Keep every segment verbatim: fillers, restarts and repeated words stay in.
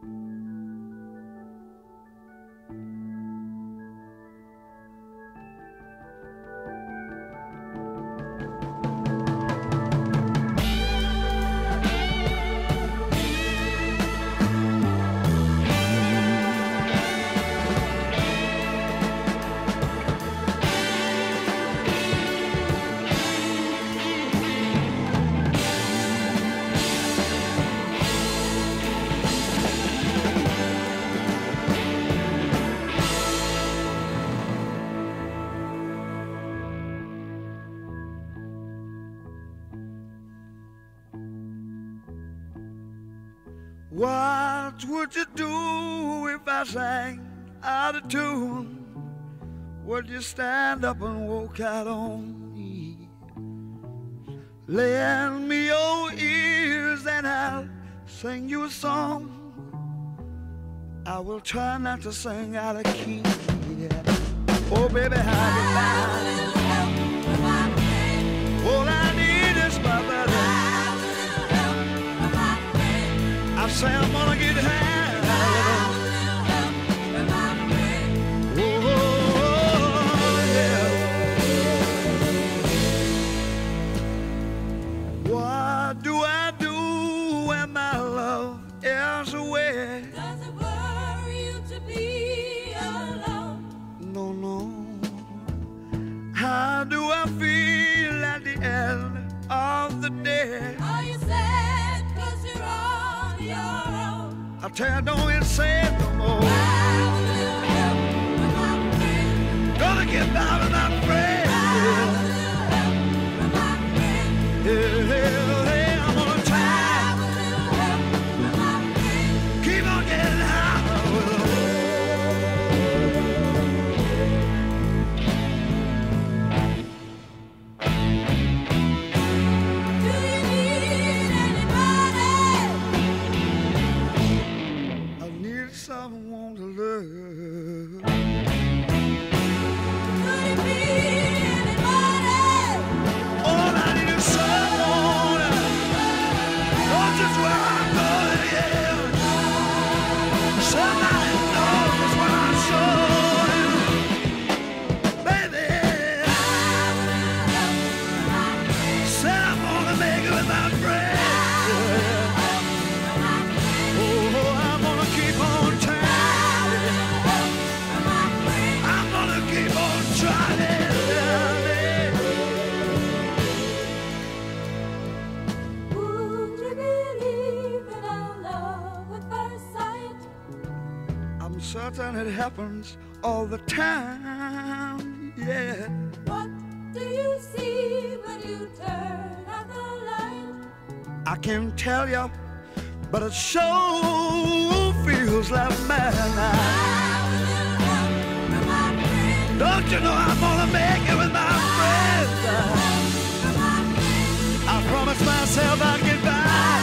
What would you do if I sang out of tune? Would you stand up and walk out on me? Lend me your ears and I'll sing you a song. I will try not to sing out of key. Yeah. Oh baby, how you find? All I need is my buddy. I say I'm gonna get high. Oh, yeah. What do I do when my love is away? Does it worry you to be alone? No, no. How do I feel at the end of the day? Are you sad cause you're on your own? I tell you, don't even say it no more. Gonna get by with my friend. Yeah, yeah, yeah, I'm gonna try. Keep on getting high. Do you need anybody? I need someone to love. Could it be anybody? All I need is someone. Not just where I'm going, yeah. Somebody knows what I'm showing. Baby, said I'm gonna make it with my friend. Oh, I'm gonna keep on trying. I'm gonna keep on trying. Would you believe in our love at first sight? I'm certain it happens all the time, yeah. What do you see when you turn out the light? I can't tell you, but it sure feels like midnight. Don't you know I'm gonna make it with my friends? I promised myself I'd get by.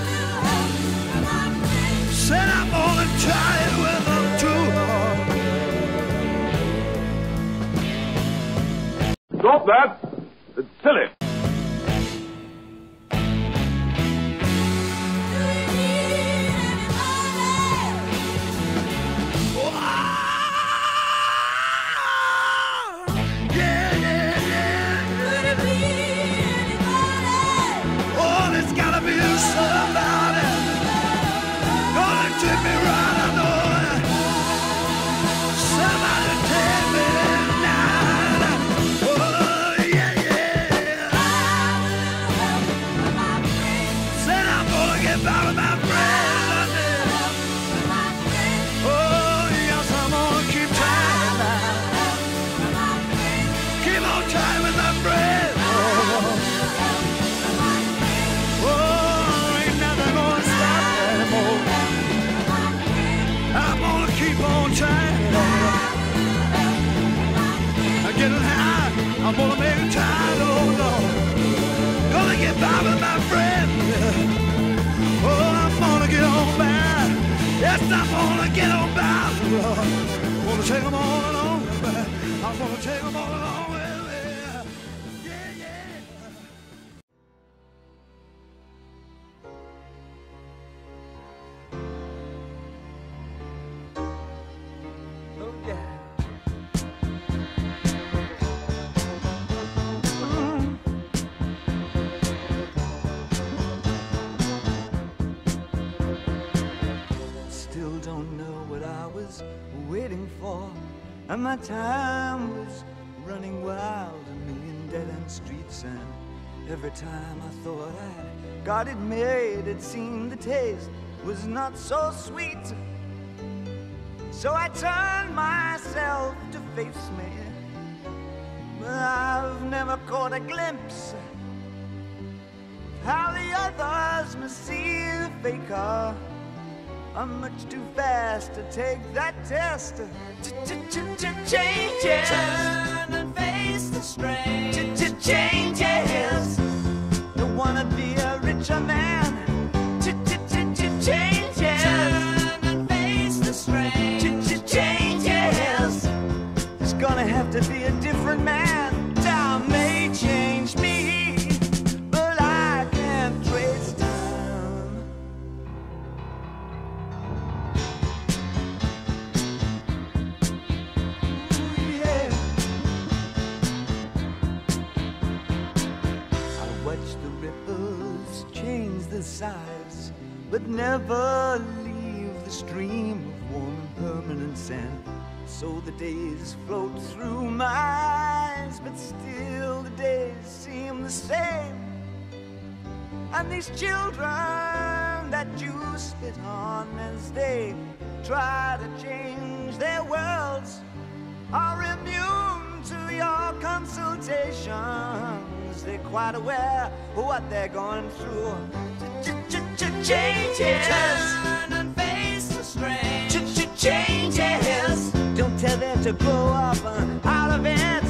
Said I'm gonna try it with them too. Stop that! It's silly. Do you need anybody? Yeah, yeah, yeah. Could it be anybody? Oh, there's gotta be somebody gonna treat me right, I know. Somebody take me tonight. Oh, yeah, yeah. Said I'm gonna get by with my friend. Oh, yes, I'm gonna keep trying now. Keep on trying with my friend. Oh, ain't nothing gonna stop me anymore. I'm gonna keep on trying. I'm getting high. I'm gonna make it tired, oh Lord. Gonna get by with my friend. Oh, I'm gonna get on by. Yes, I'm gonna get on by, Lord. Gonna take them all along. I'm gonna take them all along with me. Yeah, yeah. was waiting for, and my time was running wild, a million dead-end streets, and every time I thought I'd got it made, it seemed the taste was not so sweet. So I turned myself to face me, but I've never caught a glimpse of how the others must see the faker. I'm much too fast to take that test. Changes. Turn and face the strain. Changes. Don't wanna be a richer man. Changes. Turn and face the strain. Changes. It's gonna have to be a different man. Time may change me, but I can't trace time. Ooh, yeah. I watch the ripples change the size, but never leave the stream of warm and permanent sand. So the days float through my eyes, but still the days seem the same. And these children that you spit on as they try to change their worlds are immune to your consultations. They're quite aware of what they're going through. Changes. Turn and face the strange. Changes. Don't tell them to grow up out of it.